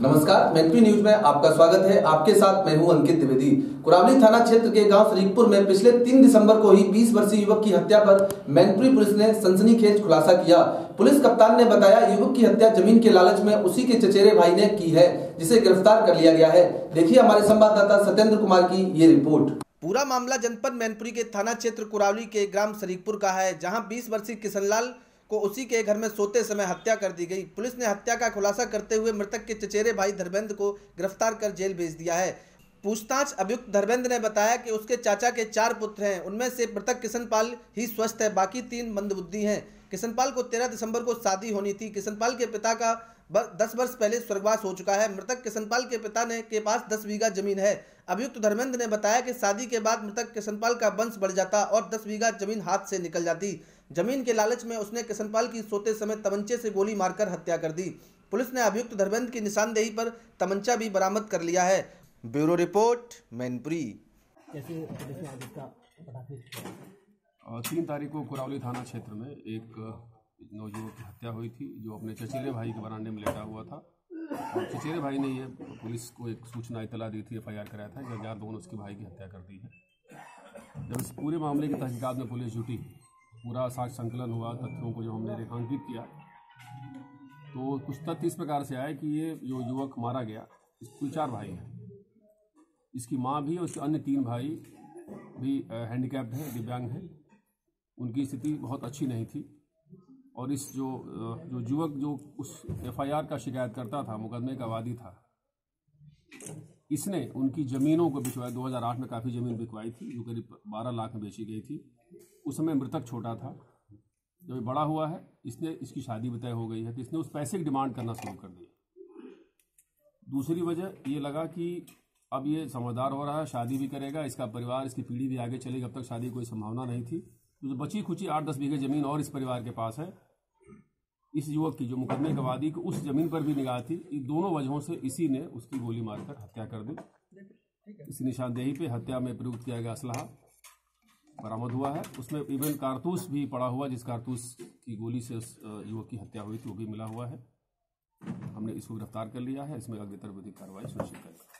नमस्कार, मैनपुरी न्यूज में आपका स्वागत है। आपके साथ मैं हूं अंकित द्विवेदी। कुरावली थाना क्षेत्र के गांव शरीकपुर में पिछले 3 दिसंबर को ही 20 वर्षीय युवक की हत्या पर मैनपुरी पुलिस ने सनसनीखेज खुलासा किया। पुलिस कप्तान ने बताया, युवक की हत्या जमीन के लालच में उसी के चचेरे भाई ने की है, जिसे गिरफ्तार कर लिया गया है। देखिए हमारे संवाददाता सत्येंद्र कुमार की ये रिपोर्ट। पूरा मामला जनपद मैनपुरी के थाना क्षेत्र कुरावली के ग्राम शरीकपुर का है, जहां 20 वर्षीय किशनलाल को उसी के घर में सोते समय हत्या कर दी गई। पुलिस ने हत्या का खुलासा करते हुए मृतक के चचेरे भाई धर्मेंद्र को गिरफ्तार कर जेल भेज दिया है। पूछताछ अभियुक्त धर्मेंद्र ने बताया कि उसके चाचा के 4 पुत्र हैं, उनमें से मृतक किशनपाल ही स्वस्थ है, बाकी 3 मंदबुद्धि हैं। किशनपाल को 13 दिसंबर को शादी होनी थी। किशनपाल के पिता का 10 वर्ष पहले स्वर्गवास हो चुका है। मृतक किशनपाल के पिता के पास 10 बीघा जमीन है। अभियुक्त धर्मेंद्र ने बताया कि शादी के बाद मृतक किशनपाल का वंश बढ़ जाता और 10 बीघा जमीन हाथ से निकल जाती। जमीन के लालच में उसने किशनपाल की सोते समय तमंचे से गोली मारकर हत्या कर दी। पुलिस ने अभियुक्त धर्मेंद्र की निशानदेही पर तमंचा भी बरामद कर लिया है। Bureau report, Mainpuri. 3 तारीख को कुरावली थाना क्षेत्र में एक नौजुवक की हत्या हुई थी, जो अपने चचेरे भाई के बरामदे में लेटा हुआ था। और चचेरे भाई ने ये पुलिस को एक सूचना इतला दी थी, FIR कराया था कि अज्ञात लोगों ने उसके भाई की हत्या कर दी है। जब इस पूरे मामले की तहकीकात में पुलिस जुटी, पूरा साक्ष्य संकलन हुआ, तथ्यों को जो हमने रेखांकित किया, तो कुछ तथ्य इस प्रकार से आए कि ये जो युवक मारा गया, इसके 4 भाई हैं। इसकी माँ भी और उसके अन्य 3 भाई भी हैंडीकैप्ड हैं, दिव्यांग हैं। उनकी स्थिति बहुत अच्छी नहीं थी। और इस जो युवक जो उस FIR का शिकायत करता था, मुकदमे का वादी था, इसने उनकी ज़मीनों को बिचवाया। 2008 में काफ़ी ज़मीन बिकवाई थी, जो करीब 12 लाख में बेची गई थी। उस समय मृतक छोटा था। जब ये बड़ा हुआ है, इसने इसकी शादी भी तय हो गई है, तो इसने उस पैसे की डिमांड करना शुरू कर दी। दूसरी वजह ये लगा कि अब ये समझदार हो रहा है, शादी भी करेगा, इसका परिवार, इसकी पीढ़ी भी आगे चलेगी। अब तक शादी की कोई संभावना नहीं थी। तो जो बची खुची 8-10 बीघे ज़मीन और इस परिवार के पास है, इस युवक की जो मुकदमे का वादी की उस ज़मीन पर भी निगाह थी। इन दोनों वजहों से इसी ने उसकी गोली मारकर हत्या कर दी। इस निशानदेही पे हत्या में प्रयुक्त किया गया असलहा बरामद हुआ है। उसमें इवन कारतूस भी पड़ा हुआ, जिस कारतूस की गोली से उस युवक की हत्या हुई थी, वो भी मिला हुआ है। हमने इसको गिरफ्तार कर लिया है। इसमें अग्रितर विधिक कार्रवाई सुनिश्चित करेंगे।